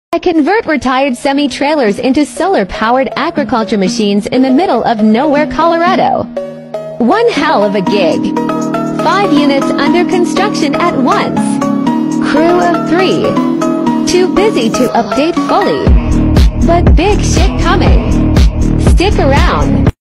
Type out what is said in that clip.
I convert retired semi-trailers into solar-powered agriculture machines in the middle of nowhere, Colorado. One hell of a gig. 5 units under construction at once. Crew of 3. Too busy to update fully. But big shit coming. Stick around.